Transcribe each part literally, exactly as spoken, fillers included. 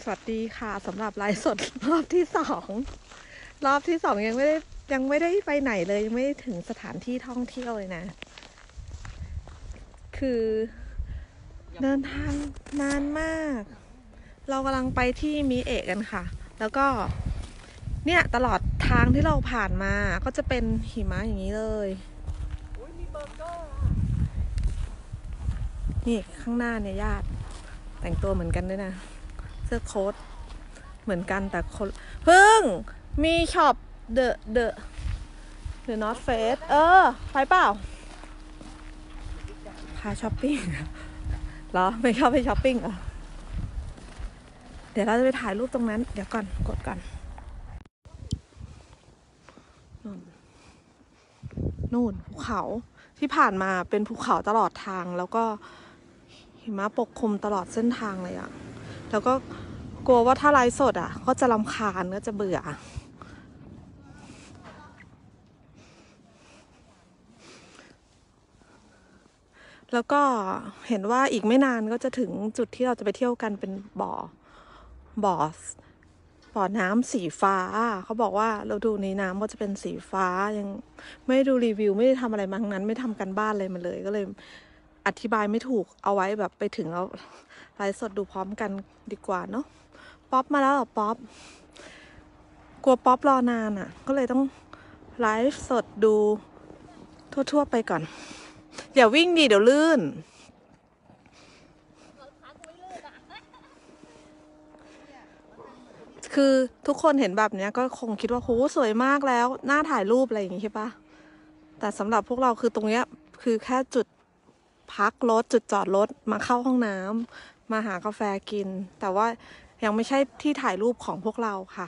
สวัสดีค่ะสำหรับไลฟ์สดรอบที่สองรอบที่สองยังไม่ได้ยังไม่ได้ไปไหนเลยยังไม่ได้ถึงสถานที่ท่องเที่ยวเลยนะ คือเดินทางนานมาก เรากำลังไปที่มิเอะกันค่ะ แล้วก็เนี่ยตลอดทางที่เราผ่านมาก็จะเป็นหิมะอย่างนี้เลยนี่ข้างหน้าเนี่ยญาติแต่งตัวเหมือนกันด้วยนะเสื้อโค้ทเหมือนกันแต่คนเพิ่งมีช็อปเดอะเดอะเดอะนอร์ทเฟสเออไปเปล่าพาช้อปปิ้งเหรอไม่ชอบไปช้อปปิ้งเหรอเดี๋ยวเราจะไปถ่ายรูปตรงนั้นเดี๋ยวก่อนกดก่อนนู่นภูเขาที่ผ่านมาเป็นภูเขาตลอดทางแล้วก็หิมะปกคลุมตลอดเส้นทางเลยอะแล้วก็กลัวว่าถ้าไลฟ์สดอ่ะก็จะรำคาญก็จะเบื่อแล้วก็เห็นว่าอีกไม่นานก็จะถึงจุดที่เราจะไปเที่ยวกันเป็นบ่อบ่อบ่อน้ำสีฟ้าเขาบอกว่าเราดูในน้ำก็จะเป็นสีฟ้ายังไม่ดูรีวิวไม่ได้ทำอะไรมาทั้งนั้นไม่ทำกันบ้านอะไรมาเลยก็เลยอธิบายไม่ถูกเอาไว้แบบไปถึงแล้วไลฟ์สดดูพร้อมกันดีกว่าเนาะป๊อปมาแล้วเหรอป๊อปกลัวป๊อปรอนานอ่ะก็เลยต้องไลฟ์สดดูทั่วๆไปก่อนอย่าวิ่งดีเดี๋ยวลื่นคือทุกคนเห็นแบบนี้ก็คงคิดว่าโหสวยมากแล้วน่าถ่ายรูปอะไรอย่างงี้ใช่ปะแต่สำหรับพวกเราคือตรงเนี้ยคือแค่จุดพักรถจุดจอดรถมาเข้าห้องน้ำมาหากาแฟกินแต่ว่ายังไม่ใช่ที่ถ่ายรูปของพวกเราค่ะ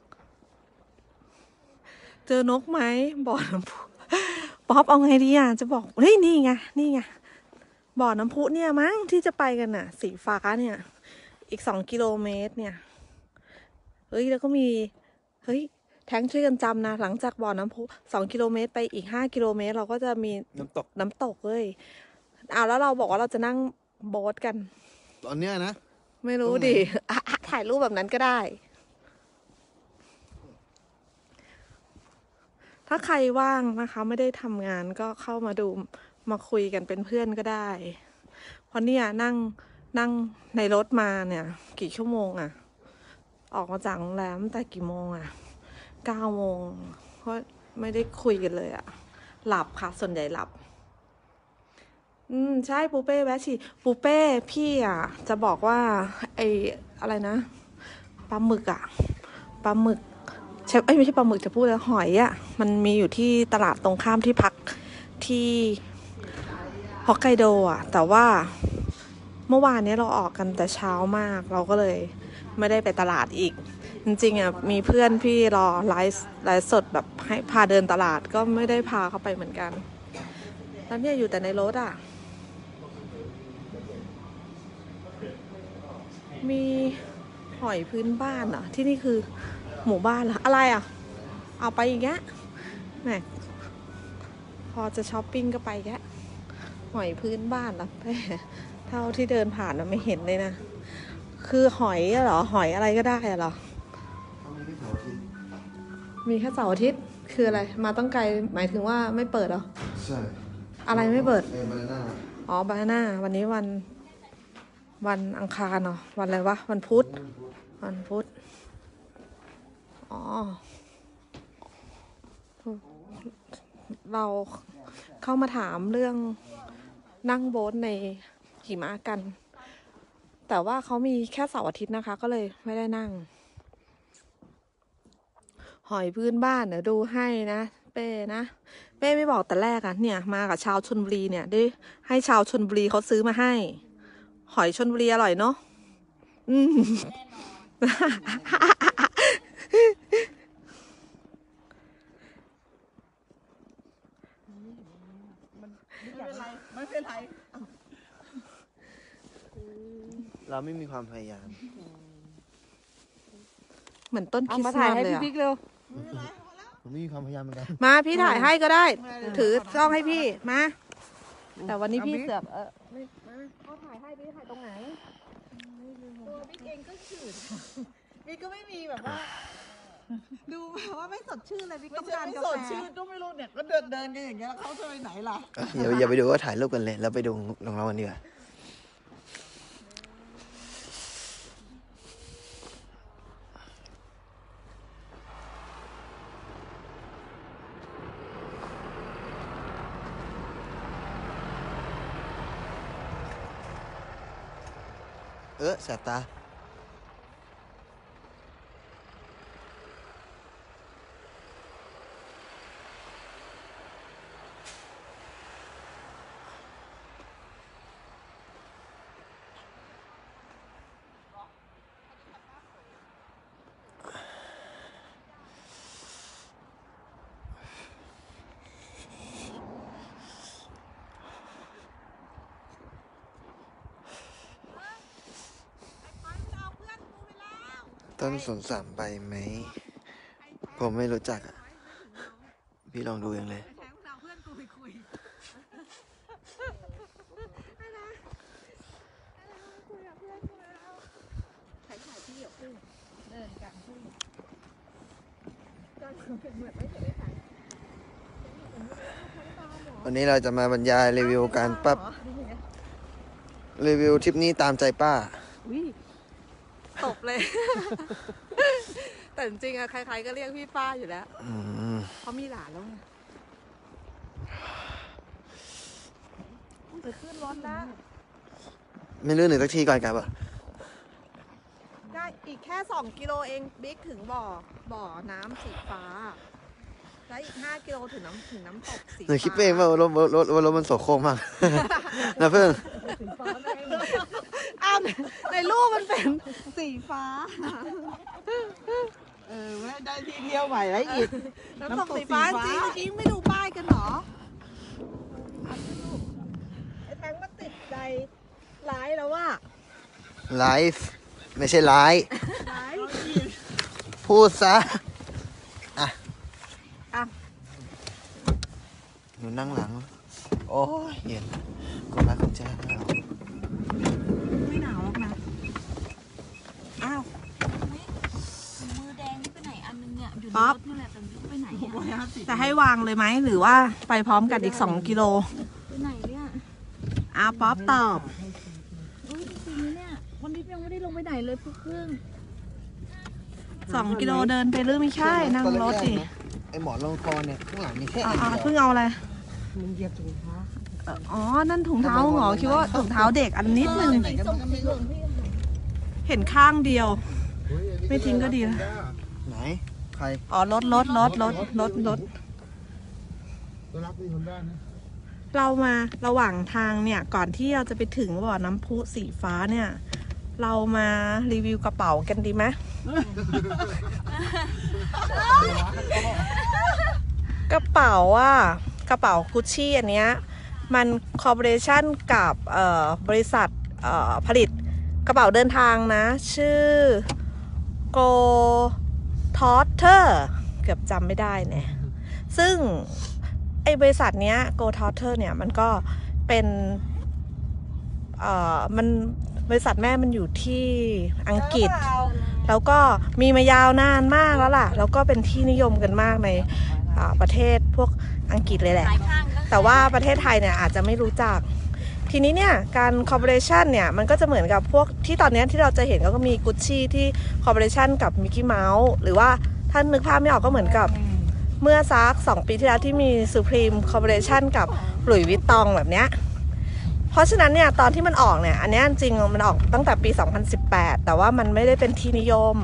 เจอนกไหมบ่อน้ำพุป๊อปเอาไงดีอ่ะจะบอกเฮ้ยนี่ไงนี่ไงบ่อน้ำพุเนี่ยมั้งที่จะไปกันน่ะสีฟ้าเนี่ยอีกสองกิโลเมตรเนี่ยเฮ้ยแล้วก็มีเฮ้ยแท้งช่วยกันจำนะหลังจากบ่อน้ำพุสองกิโลเมตรไปอีกห้ากิโลเมตรเราก็จะมีน้ำตกน้ำตกเลยอ้าวแล้วเราบอกว่าเราจะนั่งโบ๊ทกันตอนเนี้ยนะไม่รู้ดิถ่ายรูปแบบนั้นก็ได้ถ้าใครว่างนะคะไม่ได้ทำงานก็เข้ามาดูมาคุยกันเป็นเพื่อนก็ได้เพราะเนี่ยนั่งนั่งในรถมาเนี่ยกี่ชั่วโมงอะออกมาจากโรงแรมแต่กี่โมงอะเก้าโมงเพราะไม่ได้คุยกันเลยอะหลับค่ะส่วนใหญ่หลับอืมใช่ปูเป้แวะฉี่ปูเป้พี่อ่ะจะบอกว่าไออะไรนะปลาหมึกอ่ะปลาหมึกใช่ไอ้ไม่ใช่ปลาหมึกจะพูดแล้วหอยอ่ะมันมีอยู่ที่ตลาดตรงข้ามที่พักที่ฮอกไกโดอ่ะแต่ว่าเมื่อวานนี้เราออกกันแต่เช้ามากเราก็เลยไม่ได้ไปตลาดอีกจริงๆอ่ะมีเพื่อนพี่รอไลฟ์ไลฟ์สดแบบให้พาเดินตลาดก็ไม่ได้พาเขาไปเหมือนกันแล้วเนี่ยอยู่แต่ในรถอ่ะมีหอยพื้นบ้านเหรอที่นี่คือหมู่บ้านเหรออะไรอ่ะเอาไปอีกแกแหมพอจะช้อปปิ้งก็ไปแกหอยพื้นบ้านเหรอเท่าที่เดินผ่านเราไม่เห็นเลยนะคือหอยเหรอหอยอะไรก็ได้เหรอมีแค่เสาร์อาทิตย์คืออะไรมาต้องไกลหมายถึงว่าไม่เปิดเหรอใช่อะไรไม่เปิดเออบานาน่าอ๋อบานาน่าวันนี้วันวันอังคารเนาะวันอะไรวะวันพุธวันพุธอ๋อเราเข้ามาถามเรื่องนั่งโบ๊ทในหิมะกันแต่ว่าเขามีแค่เสาร์อาทิตย์นะคะก็เลยไม่ได้นั่งหอยพื้นบ้านเดี๋ยวดูให้นะเป้นะเป้ไม่บอกแต่แรกอ่ะเนี่ยมากับชาวชลบุรีเนี่ยได้ให้ชาวชลบุรีเขาซื้อมาให้หอยชลบุรีอร่อยเนาะอืมไม่เป็นไรเราไม่มีความพยายามเหมือนต้นคริสต์มาสเลยอะผมไม่มีความพยายามเหมือนกันมาพี่ถ่ายให้ก็ได้ถือกล้องให้พี่มาแต่วันนี้พี่เสือกเออไม่มาเขาถ่ายให้พี่ถ่ายตรงไหนบิ๊กเองก็จืดบิ๊กก็ไม่มีแบบว่าดูแบบว่าไม่สดชื่นเลยบิ๊กต้องการกาแฟไม่สดชื่นก็ไม่รู้เนี่ยก็เดินเดินกันอย่างเงี้ยเขาจะไปไหนล่ะอย่าอย่าไปดูก็ถ่ายรูปกันเลยแล้วไปดูของเรากันดีกว่าเออแสบตาต้นสนสามใบไหมผมไม่รู้จักอ่ะพี่ลองดูเองเลยวันนี้เราจะมาบรรยายรีวิวการปั๊บรีวิวทริปนี้ตามใจป้าตบเลย แต่จริงๆอะใครๆก็เรียกพี่ป้าอยู่แล้วเขามีหลานแล้วไงจะขึ้นรถแล้วไม่ลื่นหนึ่งสักทีก่อนกลับอ่ะได้อีกแค่สองกิโลเองบิ๊กถึงบ่อบ่อน้ำสีฟ้าแล้วอีกห้ากิโลถึงน้ำถึงน้ำตกสีฟ้าหนูคิดเองว่ารถรถรถมันโสโครกมากนะเพื่อนอ้าวในรูปมันเป็นสีฟ้าเออไม่ได้ที่เที่ยวใหม่แล้วอีกน้ำตกสีฟ้าจริงจริงไม่ดูป้ายกันหรอไอ้แทงมันติดใจร้ายแล้วว่าไลฟ์ไม่ใช่ไลฟ์พูดซะอ่ะอ่ะหนูนั่งหลังโอ้ยเย็นก็รักคุณเจ้าไม่หนาวหรอกนะอ้าวมือแดงนี่ไปไหนอันนึงเนี่ยอยู่ในรถนี่แหละแต่ไม่ไปไหนอ่ะจะให้วางเลยไหมหรือว่าไปพร้อมกันอีกสองกิโลไปไหนเนี่ยอ้าวป๊อปตอบอุ้ยจริงๆเนี่ยวันนี้ยังไม่ได้ลงไปไหนเลยเพิ่งสองกิโลเดินไปหรือไม่ใช่นั่งรถดิไอหมอนรองคอเนี่ยข้างหลังมีแค่เพิ่งเอาอะไรมันเหยียบถุงเท้าอ๋อนั่นถุงเท้าเหรอคิดว่าถุงเท้าเด็กอันนิดนึงเห็นข้างเดียวไม่ทิ้งก็ดีแล้วไหนใครอ๋อรถรถรถรถรถรถเรามาระหว่างทางเนี่ยก่อนที่เราจะไปถึงบ่อน้ำพุสีฟ้าเนี่ยเรามารีวิวกระเป๋ากันดีไหมกระเป๋าอ่ะกระเป๋ากุชชี่อันเนี้ยมันคอร์ปอเรชั่นกับบริษัทผลิตกระเป๋าเดินทางนะชื่อ Go Trotter เกือบจำไม่ได้เนี่ยซึ่งไอบริษัทเนี้ย Go Trotter เนี่ยมันก็เป็นเอ่อมันบริษัทแม่มันอยู่ที่อังกฤษแล้วก็มีมายาวนานมากแล้วล่ะแล้วก็เป็นที่นิยมกันมากในประเทศพวกอังกฤษเลยแหละแต่ว่าประเทศไทยเนี่ยอาจจะไม่รู้จักทีนี้เนี่ยการคอร์ปอเรชั่นเนี่ยมันก็จะเหมือนกับพวกที่ตอนนี้ที่เราจะเห็นก็มีกุชชี่ที่คอร์ปอเรชั่นกับมิกกี้เมาส์หรือว่าท่านนึกภาพไม่ออกก็เหมือนกับเมื่อสักสองปีที่แล้วที่มี Supreme Corporation กับหลุยส์วิตตองแบบเนี้ยเพราะฉะนั้นเนี่ยตอนที่มันออกเนี่ยอันนี้จริงมันออกตั้งแต่ปีสองพันสิบแปดแต่ว่ามันไม่ได้เป็นที่นิยม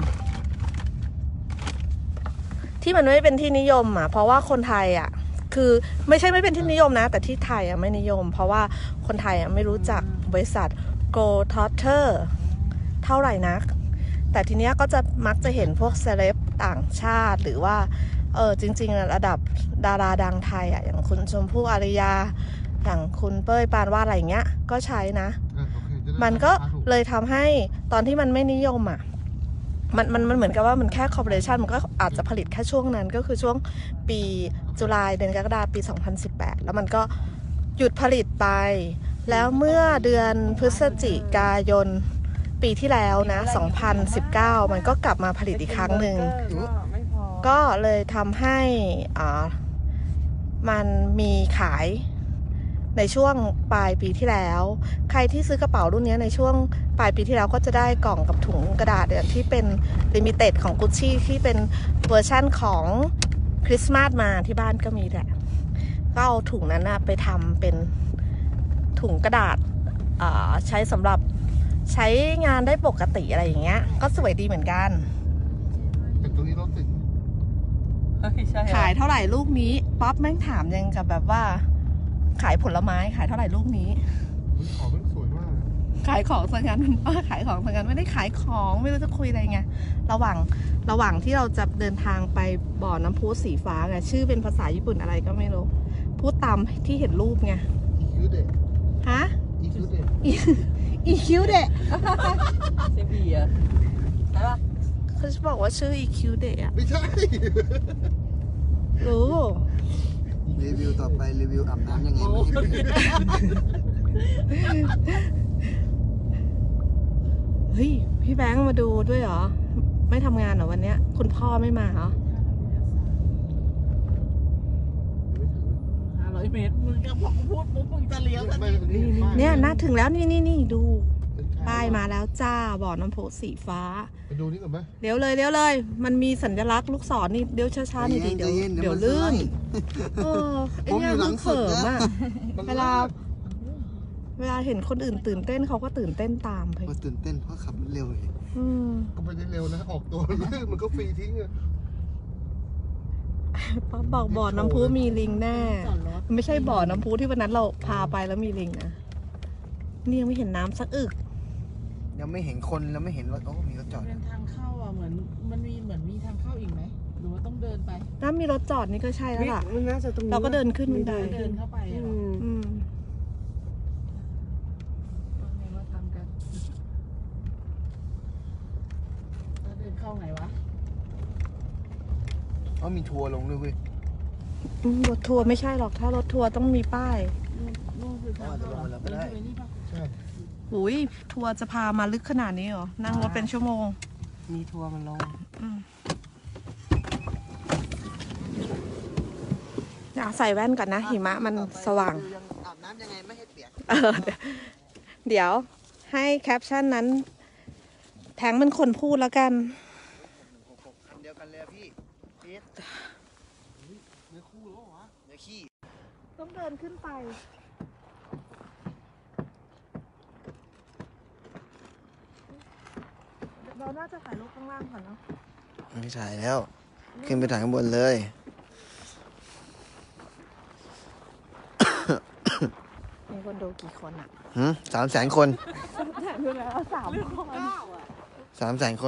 ที่มันไม่ได้เป็นที่นิยมอ่ะเพราะว่าคนไทยอ่ะคือไม่ใช่ไม่เป็นที่นิยมนะแต่ที่ไทยอ่ะไม่นิยมเพราะว่าคนไทยอ่ะไม่รู้จักบริษัท Go Trotter เท่าไหร่นักแต่ทีเนี้ยก็จะมักจะเห็นพวกเซเลบต่างชาติหรือว่าเออจริงๆระดับดาราดังไทยอ่ะอย่างคุณชมพู่อารยาอย่างคุณเป้ยปานวาดอะไรเงี้ยก็ใช้นะมันก็เลยทำให้ตอนที่มันไม่นิยมอ่ะมันมันมันเหมือนกับว่ามันแค่คอร์ปอเรชั่นมันก็อาจจะผลิตแค่ช่วงนั้นก็คือช่วงปีตุลาเดือนกรกฎาคมปีสองพันสิบแปดแล้วมันก็หยุดผลิตไปแล้วเมื่อเดือนพฤศจิกายนปีที่แล้วนะสองพันสิบเก้ามันก็กลับมาผลิตอีกครั้งหนึ่งไม่พอก็เลยทำให้อ่ามันมีขายในช่วงปลายปีที่แล้ว ใครที่ซื้อกระเป๋ารุ่นนี้ในช่วงปลายปีที่แล้วก็จะได้กล่องกับถุงกระดาษเนี่ยที่เป็นลิมิเต็ดของ Gucci ที่เป็นเวอร์ชั่นของคริสต์มาสมาที่บ้านก็มีแหละก็เอาถุงนั้นนะไปทำเป็นถุงกระดาษใช้สำหรับใช้งานได้ปกติอะไรอย่างเงี้ยก็สวยดีเหมือนกันแต่ตรงนี้รถติดขายเท่าไหร่ลูกนี้ป๊อปแม่งถามยังกับแบบว่า ขายผลไม้ขายเท่าไหร่ลูกนี้ของมันสวยมากขายของสังกันป้าขายของสังกันไม่ได้ขายของไม่รู้จะคุยอะไรไงระหว่างระหว่างที่เราจะเดินทางไปบ่อน้ำพุสีฟ้าไงชื่อเป็นภาษาญี่ปุ่นอะไรก็ไม่รู้พูดตามที่เห็นรูปไงอีคิวเดะฮะอีคิวเดะอีคิวเดะเซบีอ่ะใช่ปะเขาจะบอกว่าชื่ออีคิวเดะอะไม่ใช่รู้รีวิวต่อไปรีวิวอาบน้ำยังไงไม่ให้เปียกเฮ้ยพี่แบงค์มาดูด้วยเหรอไม่ทำงานเหรอวันเนี้ยคุณพ่อไม่มาเหรอห้าร้อยเมตรมึงก็บอกพูดปุ๊บมึงจะเลี้ยวทันทีเนี่ยน่าถึงแล้วนี่นี่นี่ดูป้ายมาแล้วจ้าบ่อน้ำพุสีฟ้าไปดูนี่ก่อนไหมเดี๋ยวเลยเดี๋ยวเลย มันมีสัญลักษณ์ลูกศรนี่เดี๋ยวช้าๆหน่อยดิเดี๋ยวเดี๋ยวลื่นเออไอ้เนี่ยมันเขิมอ่ะเวลา เวลาเห็นคนอื่นตื่นเต้นเขาก็ตื่นเต้นตามไปพอตื่นเต้นเพราะขับเร็วเลยอืมก็ไปได้เร็วนะ ออกตัวลื่นมันก็ฟรีทิ้งอะป๊อปบอกบ่อน้ำพุมีลิงแน่จอดรถไม่ใช่บ่อน้ำพุที่วันนั้นเราพาไปแล้วมีลิงนะนี่ยังไม่เห็นน้ำสักอึกยังไม่เห็นคนแล้วไม่เห็นรถโอ้มีรถจอดเป็นทางเข้าอ่ะเหมือนมันมีเหมือนมีทางเข้าอีกไหมหรือว่าต้องเดินไปถ้ามีรถจอดนี่ก็ใช่แล้วล่ะมันน่าจะตรงนี้เราก็เดินขึ้นบันไดเดินเข้าไปอือ่ะมอืมว่าไงว่าทำกันแล้วเดินเข้าไงวะอ๋อมีทัวร์ลงด้วยเว้ยอืมรถทัวร์ไม่ใช่หรอกถ้ารถทัวร์ต้องมีป้ายนู่นนู่นคือทางเข้าอ๋อเดี๋ยวลงมาแล้วก็ได้เดินไปนี่ปะใช่อุ้ยทัวร์จะพามาลึกขนาดนี้เหรอนั่งรถเป็นชั่วโมงมีทัวร์มันลงอยากใส่แว่นก่อนนะหิมะมันสว่างอาบน้ำยังไงไม่ให้เปียกเออเดี๋ยวให้แคปชั่นนั้น แทงเป็นคนพูดแล้วกันคันเดียวกันเลยอะพี่พีทเนื้อคู่แล้วเหรอเนื้อขี้ต้องเดินขึ้นไป เราน่าจะถ่ายรูปข้างล่างก่อนเนาะไม่ถ่ายแล้ว ขึ้นไปถ่ายข้างบนเลยมีคนดูกี่คนอ่ะหืมสามแสนคนถ่ายดูแล้วสามคนสามแสนคน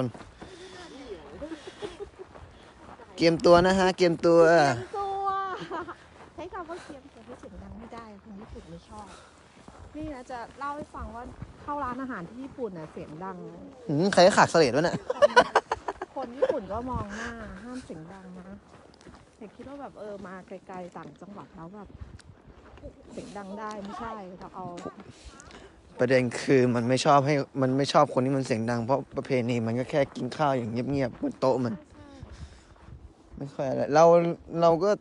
เกมตัวนะฮะ เกมตัวตัวใช้คำว่าเสียงเสียงที่เสียงดังไม่ได้คนญี่ปุ่นไม่ชอบ นี่นะจะเล่าให้ฟังว่าเข้าร้านอาหารที่ญี่ปุ่นน่ะเสียงดังหืมใครขาดเสลดวะเนี่ยคนญี่ปุ่นก็มองหน้าห้ามเสียงดังนะแต่คิดว่าแบบเออมาไกลๆต่างจังหวัดแล้วแบบเสียงดังได้ไม่ใช่เราเอาประเด็นคือมันไม่ชอบให้มันไม่ชอบคนที่มันเสียงดังเพราะประเพณีมันก็แค่กินข้าวอย่างเงียบๆบนโต๊ะมัน ไม่ค่อยอะไรเราเราก็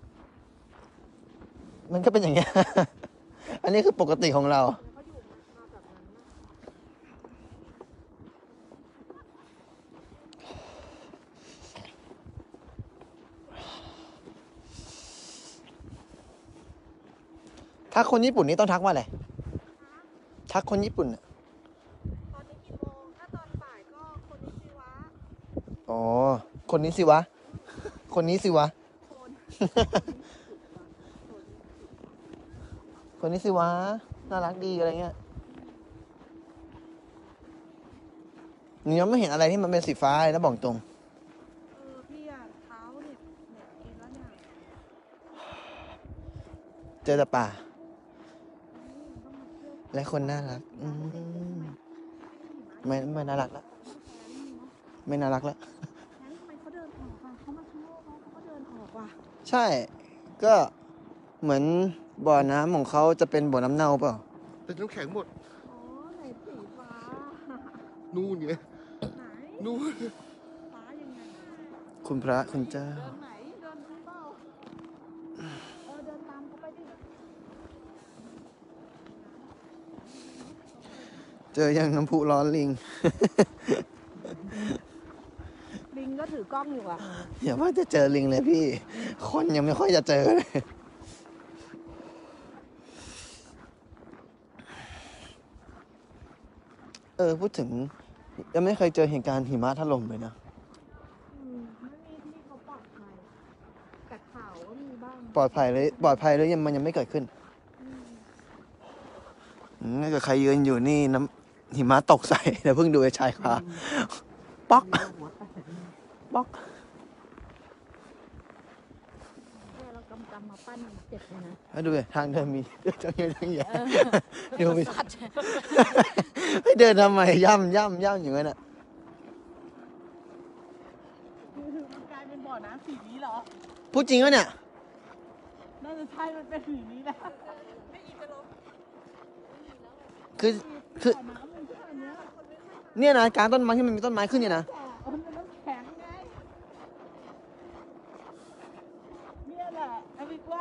มันก็เป็นอย่างเงี้ย อันนี้คือปกติของเรา ทักคนญี่ปุ่นนี่ต้องทักว่าอะไร ทักคนญี่ปุ่นน่ะตอนนี้กี่โมงถ้าตอนบ่ายก็คนนี้สิวะอ๋อ คนนี้สิวะ คนนี้สิวะ คนนี้สิวะ น่ารักดีอะไรเงี้ยนี่ยังไม่เห็นอะไรที่มันเป็นสีฟ้าเลยนะบอกตรงเออพี่อะเท้าเนี่ยเนี่ยกินแล้วเนี่ยเจอแต่ป่า และคนน่ารักอืมไม่ไม่น่ารักแล้ว ไม่น่ารักแล้วงั้นทำไมเขาเดินออกอ่ะเขามาข้างนอกเขาก็เดินออกว่ะใช่ ก็เหมือนบ่อน้ำของเขาจะเป็นบ่อน้ำเน่าเปล่าเป็นน้ำแข็งหมดอ๋อไหนสีฟ้าหนูนู่นไงไหนนู่นฟ้ายังไงคุณพระคุณเจ้าเดินไหนเดินทางเปล่าเออเดินตามเขาไปดิเจอยังน้ำพุร้อนลิงลิงก็ถือกล้องอยู่อ่ะอย่าว่าจะเจอลิงเลยพี่ คนยังไม่ค่อยจะเจอเลย เออ พูดถึง ยังไม่เคยเจอเหตุการณ์หิมะถล่มเลยนะอืมไม่มีที่เขาปลอดภัยแต่ข่าวว่ามีบ้างปลอดภัยเลยปลอดภัยเลยยังมันยังไม่เกิดขึ้นอืมถ้าเกิดใครยืนอยู่นี่น้ำหิมะตกใส่ เดี๋ยวเพิ่งดูไอ้ชายคาป๊อก ป๊อกแค่เรากำกำมาปั้นเจ็บเลยนะแล้วดูดิทางเดินมีเดินจังเงี้ยจังแย่เออเดี๋ยวไปสัตว์ให้เดินทำไมย่ำย่ำย่ำอย่างนั้นอ่ะมันกลายเป็นบ่อน้ำสีนี้เหรอพูดจริงวะเนี่ยน่าจะใช่มันเป็นสีนี้แล้วคือคือเนี่ยนะกลางต้นไม้ที่มันมีต้นไม้ขึ้นเนี่ยนะมันเป็นน้ำแข็งไงเนี่ยแหละไอ้บิ๊กว่า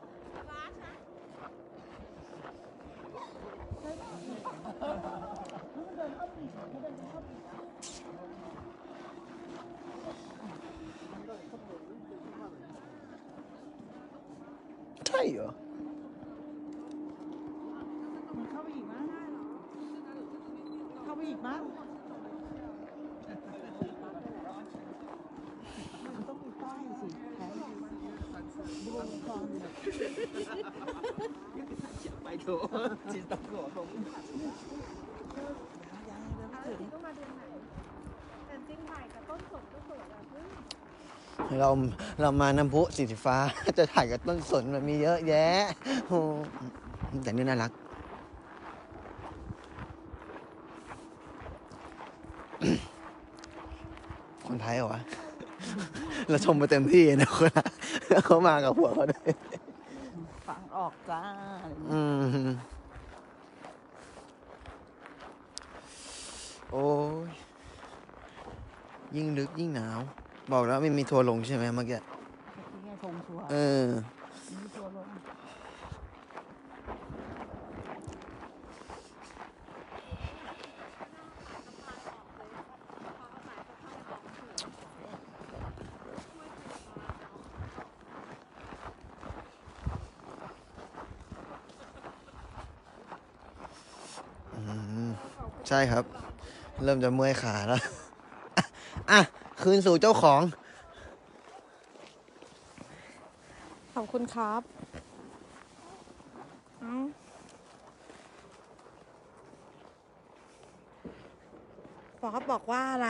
ใช่เหรอมันเข้าไปอีกมั้งเข้าไปอีกมั้งมันต้องมีป้ายสิแถวบนคลองเนี่ยไปโถจิตตะโกนผมก็มาเดือนไหนแต่จริงถ่ายกับต้นสนก็สวยอ่ะเฮ้ยเราเรามาน้ำพุสีฟ้า จะถ่ายกับต้นสนมันมีเยอะแยะโอ้แต่นี่น่ารัก คนไทยเหรอวะ เราชมไปเต็มที่นะคนละเขามากับผัวเขาด้วยฟังออกจ้าอืมโอ้ยยิ่งลึกยิ่งหนาว บอกแล้วไม่มีทัวร์ลงใช่ไหมเมื่อกี้ที่ไงทงชัวร์เออมีตัวลงอืมใช่ครับ เริ่มจะเมื่อยขาแล้ว อ่ะ คืนสู่เจ้าของขอบคุณครับเอ้าฟอสบอกว่าอะไร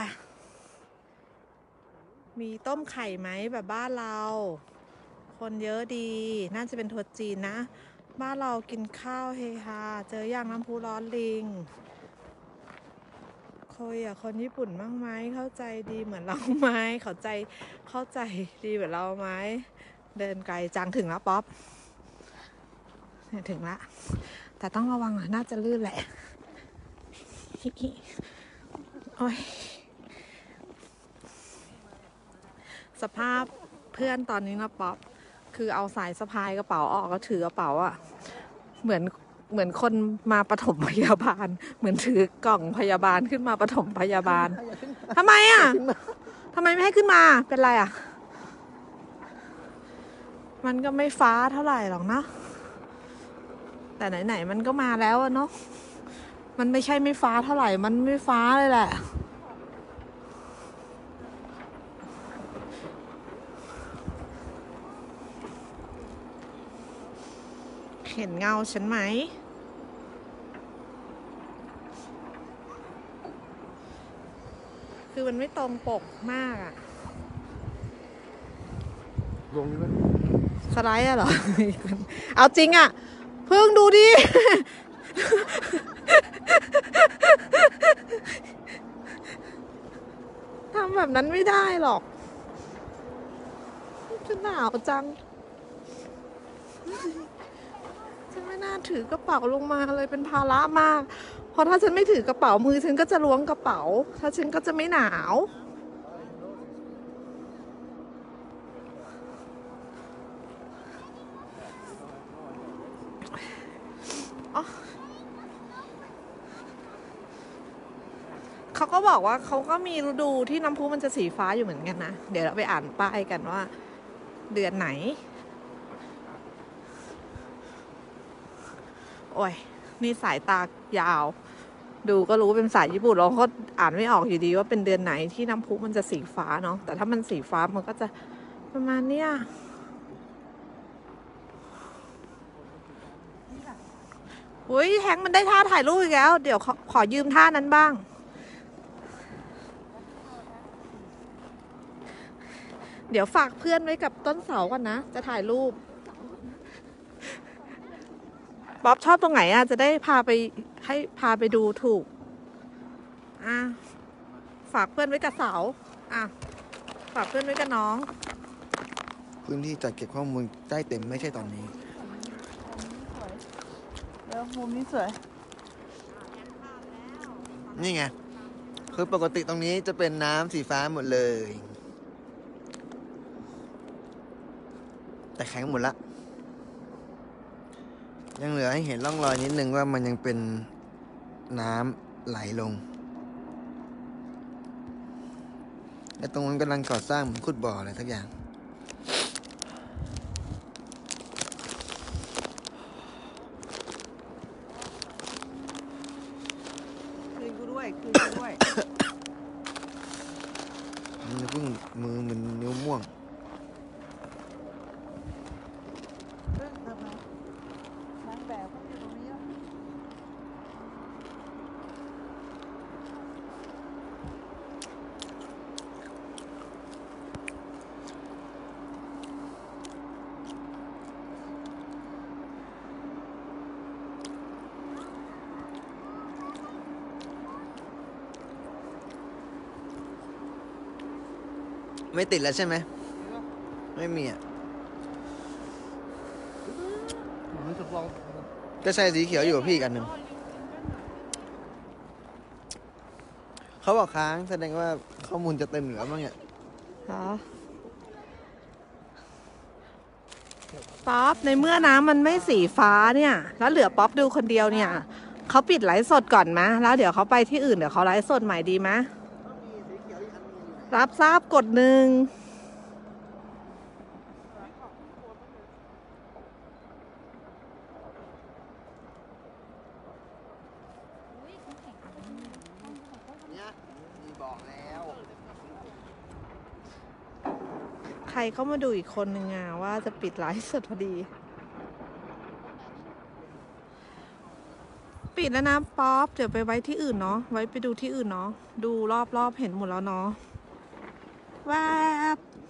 มีต้มไข่ไหมแบบบ้านเรา คนเยอะดี น่าจะเป็นทัวร์จีนนะ บ้านเรากินข้าวเฮฮา เจอย่างน้ำพุร้อนลิงคุยกับคนญี่ปุ่นบ้างไหม เข้าใจดีเหมือนเราไหม เข้าใจ เข้าใจดีเหมือนเราไหม เดินไกลจังถึงแล้วป๊อปเนี่ยถึงละ แต่ต้องระวังอ่ะ น่าจะลื่นแหละ โอ้ย สภาพเพื่อนตอนนี้นะป๊อป คือเอาสายสะพายกระเป๋าออกก็ถือกระเป๋าอ่ะ เหมือนเหมือนคนมาปฐมพยาบาล เหมือนถือกล่องพยาบาลขึ้นมาปฐมพยาบาลทำไมอ่ะทำไมไม่ให้ขึ้นมา เป็นไรอ่ะ มันก็ไม่ฟ้าเท่าไหร่หรอกเนาะ แต่ไหนๆมันก็มาแล้วอะเนาะ มันไม่ใช่ไม่ฟ้าเท่าไหร่ มันไม่ฟ้าเลยแหละ เห็นเงาฉันไหม คือมันไม่ตรงปกมากอะลงนี่ไหมสไลด์อะเหรอ เอาจริงอะเพิ่งดูดิ ทำแบบนั้นไม่ได้หรอกจะหนาวจัง ฉันไม่น่าถือกระเป๋าลงมาเลยเป็นภาระมากเพราะถ้าฉันไม่ถือกระเป๋ามือฉันก็จะล้วงกระเป๋า ถ้าฉันก็จะไม่หนาวอ๋อเขาก็บอกว่าเขาก็มีฤดูที่น้ำพุมันจะสีฟ้าอยู่เหมือนกันนะ เดี๋ยวเราไปอ่านป้ายกันว่า เดือนไหน โอ้ย นี่สายตายาว ดูก็รู้เป็นสายญี่ปุ่นเราก็อ่านไม่ออกอยู่ดีว่าเป็นเดือนไหนที่น้ำพุมันจะสีฟ้าเนาะ แต่ถ้ามันสีฟ้ามันก็จะประมาณเนี้ยอุ้ยแฮงค์มันได้ท่าถ่ายรูปอีกแล้ว เดี๋ยวขอขอยืมท่านั้นบ้าง เดี๋ยวฝากเพื่อนไว้กับต้นเสาก่อนนะ จะถ่ายรูป บ๊อบชอบตรงไหนอ่ะ จะได้พาไปให้พาไปดูถูก อ่ะ ฝากเพื่อนไว้กับเสา อ่ะ ฝากเพื่อนไว้กับน้องพื้นที่จัดเก็บข้อมูลใกล้เต็มไม่ใช่ตอนนี้แล้วมุมนี้สวยนี่ไง คือปกติตรงนี้จะเป็นน้ำสีฟ้าหมดเลย แต่แข็งหมดละ ยังเหลือให้เห็นร่องรอยนิดนึงว่ามันยังเป็นน้ำไหลลง และตรงนั้นกำลังก่อสร้างเหมือนขุดบ่ออะไรทักอย่างคืนกูด้วย คืนกูด้วยมันจะเพิ่งมือมันนิ้วม่วงเรื่องทำไมนางแบบเขาอยู่ตรงนี้อะไม่ติดแล้วใช่ไหม ไม่มีอ่ะผมจะลองก็ใช่สีเขียวอยู่กับพี่อีกอันหนึ่ง เขาบอกค้างแสดงว่าข้อมูลจะเต็มเหลือบ้างเนี่ยเหรอ ป๊อปในเมื่อน้ำมันไม่สีฟ้าเนี่ย แล้วเหลือป๊อปดูคนเดียวเนี่ย เขาปิดไลฟ์สดก่อนมะ แล้วเดี๋ยวเขาไปที่อื่นเดี๋ยวเขาไลฟ์สดใหม่ดีมะ รับทราบกดหนึ่งเนี่ยมีบอกแล้วใครเข้ามาดูอีกคนหนึ่งอะว่าจะปิดไลฟ์สดพอดี ปิดแล้วนะป๊อป เดี๋ยวไปไว้ที่อื่นเนาะ ไว้ไปดูที่อื่นเนาะ ดูรอบๆเห็นหมดแล้วเนาะ แวบ